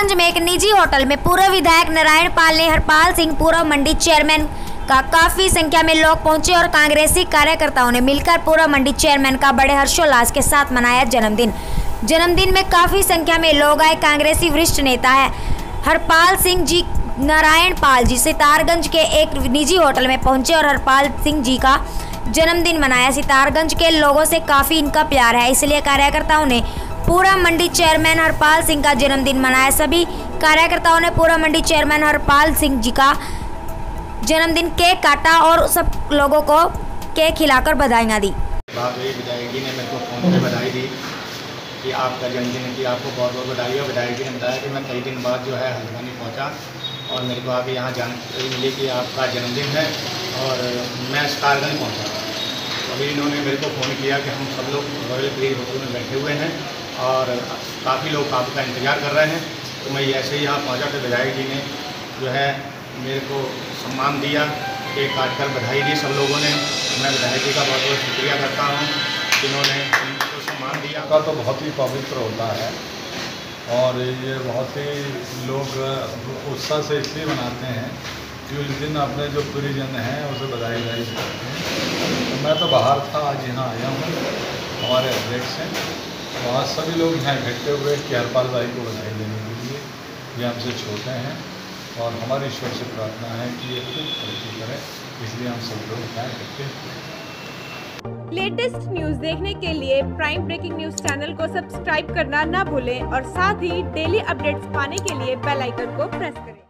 सितारगंज में एक निजी होटल में पूर्व विधायक नारायण पाल ने हरपाल सिंह पूर्व मंडी चेयरमैन का काफी संख्या में लोग पहुंचे और कांग्रेसी कार्यकर्ताओं ने मिलकर पूर्व मंडी चेयरमैन का बड़े हर्षोल्लास के साथ मनाया जन्मदिन में काफी संख्या में लोग आए। कांग्रेसी वरिष्ठ नेता है हरपाल सिंह जी नारायण पाल जी सितारगंज के एक निजी होटल में पहुंचे और हरपाल सिंह जी का जन्मदिन मनाया। सितारगंज के लोगों से काफी इनका प्यार है, इसलिए कार्यकर्ताओं ने पूर्व मंडी चेयरमैन हरपाल सिंह का जन्मदिन मनाया। सभी कार्यकर्ताओं ने पूर्व मंडी चेयरमैन हरपाल सिंह जी का जन्मदिन केक काटा और सब लोगों को केक खिलाकर बधाइयाँ दी। विधायक जी ने मेरे को फोन पे बधाई दी कि आपका जन्मदिन की आपको बहुत बहुत बधाई। और विधायक जी ने बताया कि मैं कई दिन बाद जो है हल्द्वानी पहुंचा और मेरे को आगे यहाँ जानकारी मिली कि आपका जन्मदिन है और मैं सितारगंज पहुँचा। अभी इन्होंने मेरे को फ़ोन किया कि हम सब लोग रॉयल ब्रिज होटल में बैठे हुए हैं और काफ़ी लोग आपका इंतज़ार कर रहे हैं। तो मैं ऐसे ही यहाँ पहुँचा तो विधायक जी ने जो है मेरे को सम्मान दिया, केक काट कर बधाई दी सब लोगों ने। मैं विधायक जी का बहुत बहुत शुक्रिया करता हूँ जिन्होंने उनको सम्मान दिया। का तो बहुत ही पवित्र होता है और ये बहुत ही लोग उत्साह से इसलिए मनाते हैं कि उस दिन अपने जो परिजन हैं उसे बधाई करते हैं। तो मैं तो बाहर था, आज यहाँ आया हूँ हमारे अध्यक्ष हैं, तो आज सभी लोग यहाँ इकट्ठे हुए कि हरपाल भाई को बधाई देने के लिए। ये हमसे छोटे हैं और हमारी ईश्वर से प्रार्थना है कि ये खूब तरक्की करें, इसलिए हम सब लोग यहाँ इकट्ठे हैं। लेटेस्ट न्यूज देखने के लिए प्राइम ब्रेकिंग न्यूज चैनल को सब्सक्राइब करना ना भूलें और साथ ही डेली अपडेट्स पाने के लिए बेल आइकन को प्रेस करें।